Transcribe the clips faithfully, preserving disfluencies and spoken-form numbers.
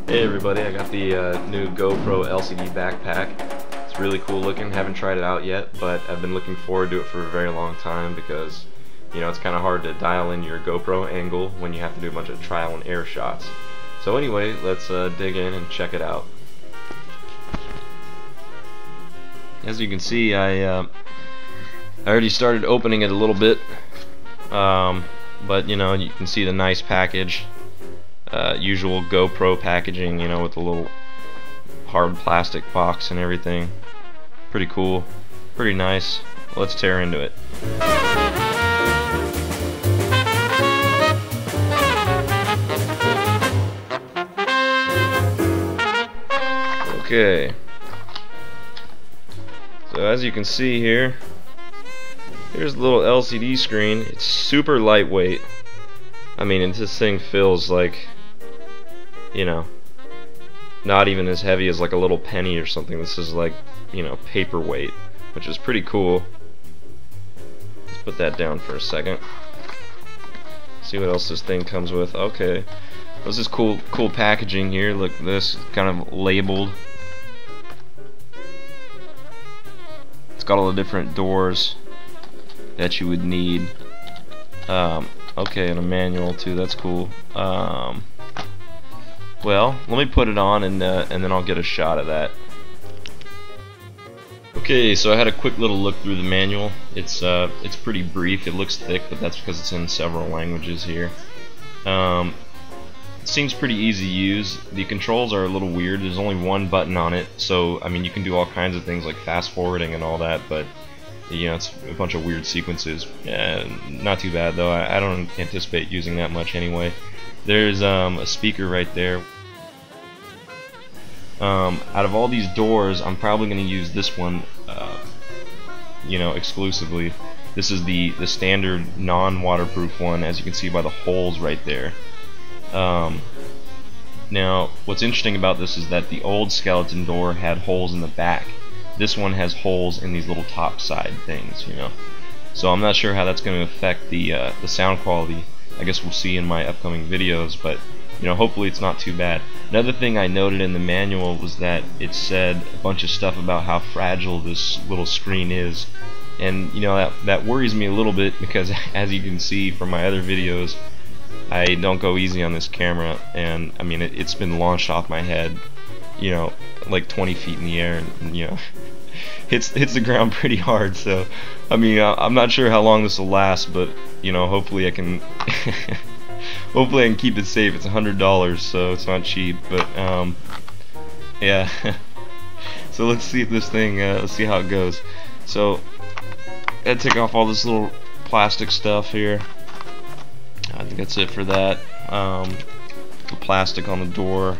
Hey everybody, I got the uh, new GoPro L C D backpack. It's really cool looking, haven't tried it out yet, but I've been looking forward to it for a very long time because, you know, it's kind of hard to dial in your GoPro angle when you have to do a bunch of trial and error shots. So anyway, let's uh, dig in and check it out. As you can see, I, uh, I already started opening it a little bit, um, but you know, you can see the nice package. Uh, usual GoPro packaging, you know, with a little hard plastic box and everything. Pretty cool, pretty nice. Let's tear into it. Okay. So as you can see here, here's the little L C D screen. It's super lightweight. I mean, this thing feels like, you know, not even as heavy as like a little penny or something. This is like, you know, paperweight, which is pretty cool. Let's put that down for a second. See what else this thing comes with. Okay, what's this cool, cool packaging here? Look, this kind of labeled. It's got all the different doors that you would need. Um, okay, and a manual too. That's cool. Um, Well, let me put it on and uh, and then I'll get a shot of that. Okay, so I had a quick little look through the manual. It's uh it's pretty brief. It looks thick, but that's because it's in several languages here. Um, it seems pretty easy to use. The controls are a little weird. There's only one button on it, so I mean you can do all kinds of things like fast forwarding and all that, but you know, it's a bunch of weird sequences. Yeah, not too bad though. I, I don't anticipate using that much anyway. There's um, a speaker right there. Um, out of all these doors, I'm probably going to use this one, uh, you know, exclusively. This is the the standard non-waterproof one, as you can see by the holes right there. Um, now, what's interesting about this is that the old skeleton door had holes in the back. This one has holes in these little top side things, you know. So I'm not sure how that's going to affect the uh, the sound quality. I guess we'll see in my upcoming videos, but you know, hopefully it's not too bad. Another thing I noted in the manual was that it said a bunch of stuff about how fragile this little screen is, and you know, that that worries me a little bit because as you can see from my other videos, I don't go easy on this camera, and I mean it, it's been launched off my head, you know, like twenty feet in the air, and, and you know, hits hits the ground pretty hard. So I mean, I'm not sure how long this will last, but you know, hopefully I can hopefully I can keep it safe. It's a hundred dollars, so it's not cheap, but um yeah. So let's see if this thing uh, let's see how it goes. So I take off all this little plastic stuff here. I think that's it for that. Um, the plastic on the door.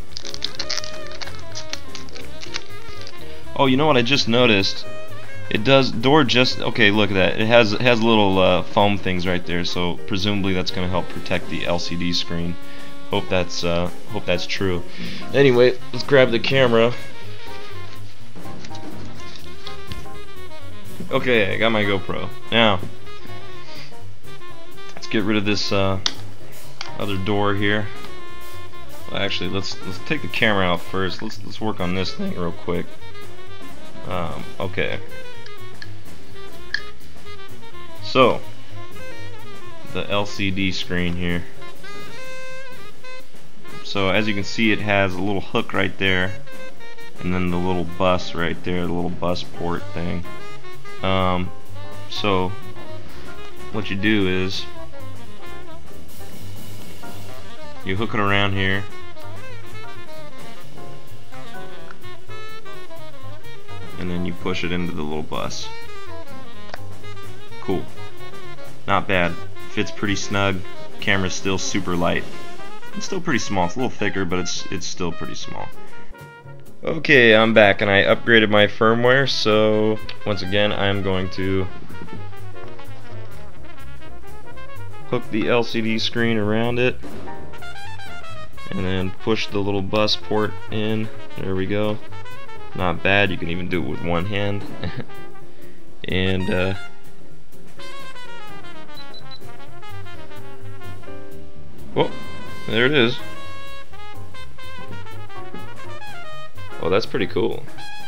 Oh, you know what I just noticed? It does door just okay. Look at that. It has it has little uh, foam things right there. So presumably that's going to help protect the L C D screen. Hope that's uh, hope that's true. Anyway, let's grab the camera. Okay, I got my GoPro. Now let's get rid of this uh, other door here. Well, actually, let's let's take the camera out first. Let's let's work on this thing real quick. Um, okay. So, the L C D screen here. So as you can see, it has a little hook right there, and then the little bus right there, the little bus port thing. Um, so what you do is you hook it around here. And then you push it into the little bus. Cool. Not bad. Fits pretty snug. Camera's still super light. It's still pretty small. It's a little thicker, but it's it's still pretty small. Okay, I'm back and I upgraded my firmware, so once again I'm going to hook the L C D screen around it and then push the little bus port in. There we go. Not bad. You can even do it with one hand. And uh oh, there it is. Well, that's pretty cool.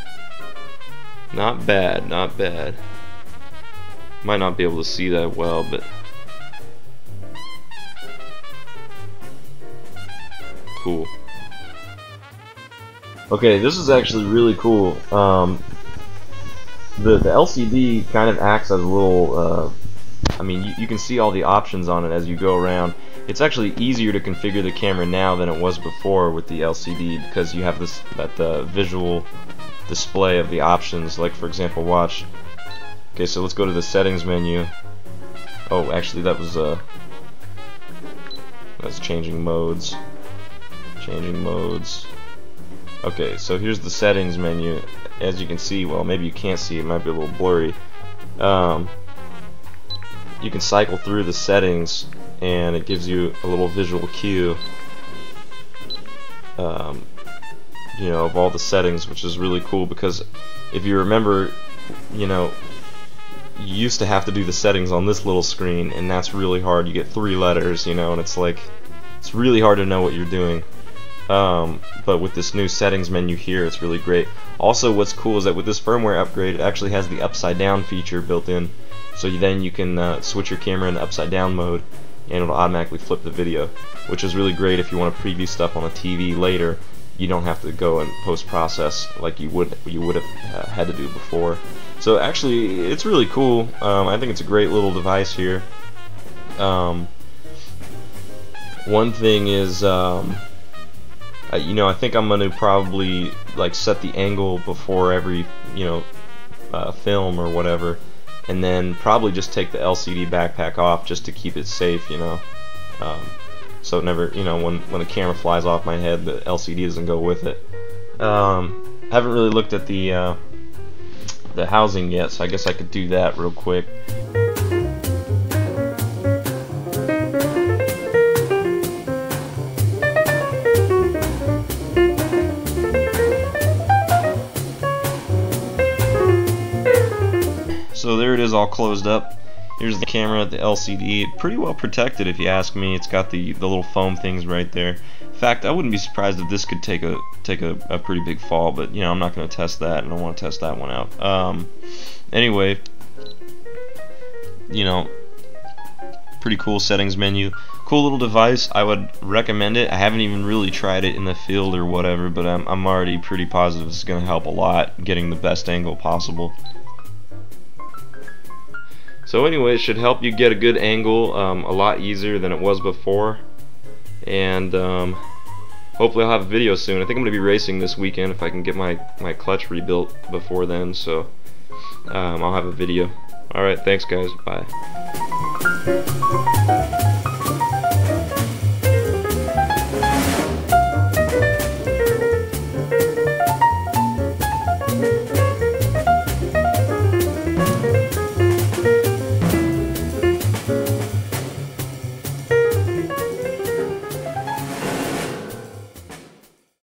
Not bad, not bad. Might not be able to see that well, but cool. Okay, this is actually really cool. Um, the the L C D kind of acts as a little. Uh, I mean, you, you can see all the options on it as you go around. It's actually easier to configure the camera now than it was before with the L C D, because you have this that uh, visual display of the options. Like, for example, watch. Okay, so let's go to the settings menu. Oh, actually, that was uh, that's changing modes. Changing modes. Okay, so here's the settings menu. As you can see, well, maybe you can't see, it might be a little blurry. Um, you can cycle through the settings, and it gives you a little visual cue, um, you know, of all the settings, which is really cool, because if you remember, you know, you used to have to do the settings on this little screen, and that's really hard. You get three letters, you know, and it's like, it's really hard to know what you're doing. Um, but with this new settings menu here, it's really great. Also, what's cool is that with this firmware upgrade, it actually has the upside down feature built in, so you, then you can uh, switch your camera into upside down mode, and it'll automatically flip the video, which is really great if you want to preview stuff on a T V later. You don't have to go and post-process like you would you would have uh, had to do before. So actually, it's really cool. Um, I think it's a great little device here. Um, one thing is. Um, Uh, you know, I think I'm gonna probably like set the angle before every, you know, uh, film or whatever, and then probably just take the L C D backpack off just to keep it safe, you know. Um, so it never, you know, when when the camera flies off my head, the L C D doesn't go with it. Um, haven't really looked at the uh, the housing yet, so I guess I could do that real quick. So there it is, all closed up. Here's the camera, the L C D, pretty well protected if you ask me. It's got the the little foam things right there. In fact, I wouldn't be surprised if this could take a take a, a pretty big fall, but you know, I'm not going to test that, and I don't want to test that one out. Um, anyway, you know, pretty cool settings menu, cool little device. I would recommend it. I haven't even really tried it in the field or whatever, but I'm I'm already pretty positive it's going to help a lot getting the best angle possible. So anyway, it should help you get a good angle um, a lot easier than it was before, and um, hopefully I'll have a video soon. I think I'm going to be racing this weekend if I can get my, my clutch rebuilt before then, so um, I'll have a video. Alright, thanks guys, bye.